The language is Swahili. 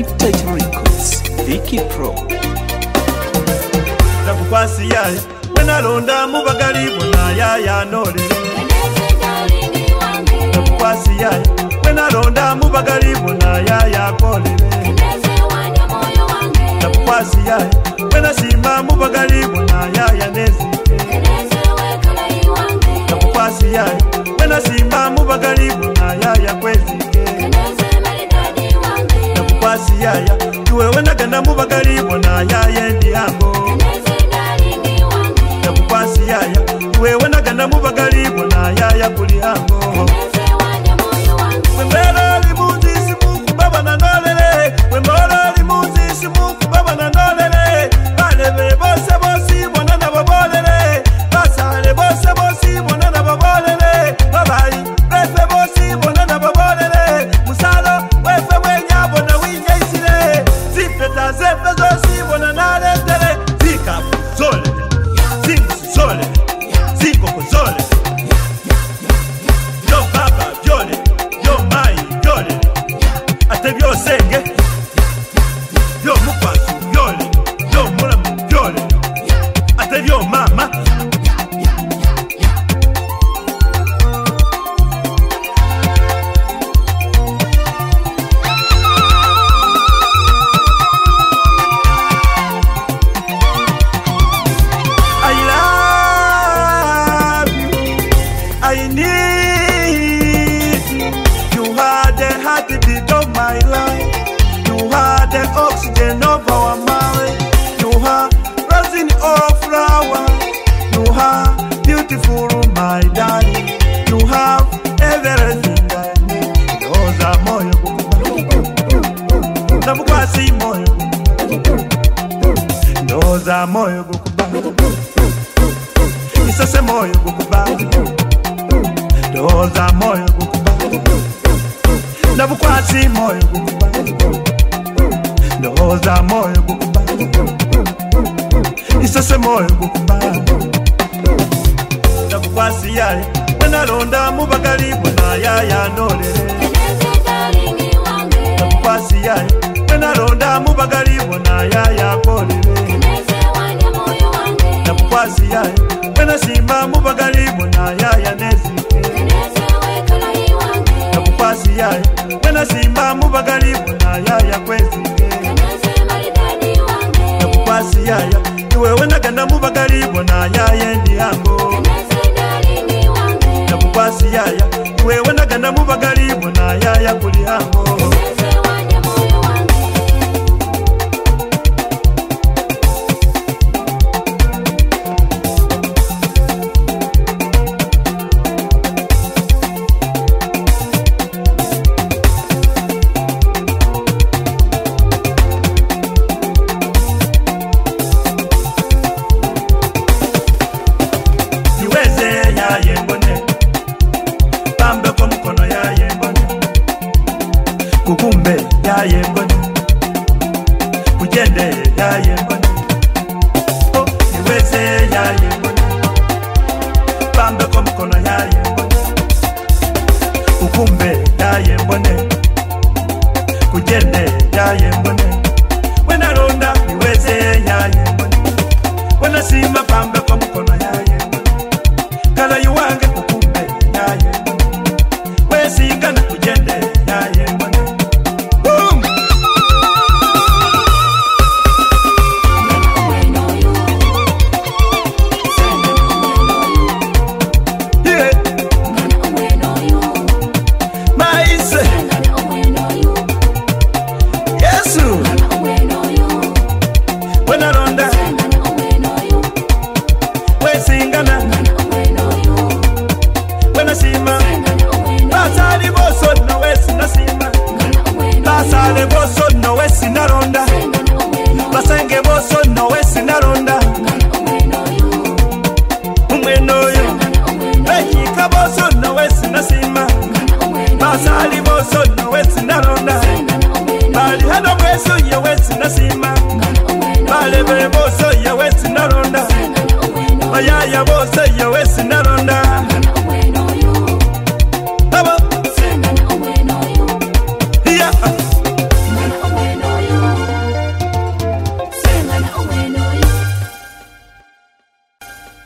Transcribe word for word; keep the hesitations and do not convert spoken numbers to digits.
Title Records, Vicky Pro. Nabukwasi yaye when alonda mu bagali bona yaya nole. Nabukwasi yaye when alonda mu bagali bona yaya kole. Nabukwasi yaye when asimba mu bagali bona yaya nezi. Nabukwasi yaye when asimba mu bagali bona yaya kwezi. Nabukwasi yaya tuwe when agenda mu bagali bona yaya ndiango. Nabukwasi yaya tuwe when agenda mu bagali bona yaya kuli hango. Wembera limuzi simu baba na nolele. Wembera limuzi simu baba na nolele. Balebe bose bosi bona na babolele. Basale bose bosi bona na babolele. Babai befe bosi bona na babolele. Musalo wefe wenya bona winye isile. Zifeta zefe zosi bona na letele. Zika zole Zika zole Ziko zole Yo baba yole Yo mai yole Atebyo senge Yo mukwasu yole Yo mulamu yole Atebyo mama I need you. You are the heartbeat of my life. You are the oxygen of our marriage. You are rising of flower. You are beautiful, my darling. You have everything I need. Those are moyo gukuba. Nabukwasi moyo gukuba. Those are moyo gukuba. Isase moyo gukuba. Those are moyo gukuba. Nabukwasi moyo gukuba. Those are moyo gukuba. Isase moyo gukuba. Nabukwasi yaye when alonda mu bagali bona yaya nolele. Nabukwasi yaye when alonda mu bagali bona yaya kolele. Nabukwasi yaye when asimba mu bagali bona yaya nezi. Nabukwasi yaye when asimba mu bagali bona yaya kwezi. Nabukwasi yaya iwe when agenda mu bagali bona yaya ndiango. Nabukwasi yaya iwe when agenda mu bagali bona yaya kuli hango. Kukumbe ya yembone Kujende ya yembone Oh, niweze ya yembone Pambe kwa mkono ya yembone Kukumbe ya yembone Kujende ya yembone Wena ronda niweze ya yembone Wena sima pambe kwa mkono ya yembone Kala yuwange kukumbe ya yembone Wesi kana kujende ya yembone Basale boso no wesi naronda. Basenge boso no wesi naronda. Umweno yo. Eki boso no wesi nasima. Basali boso no wesi naronda. Bali hado boso ye wesi nasima. Bale be boso ye wesi naronda. Ayaya boso ye wesi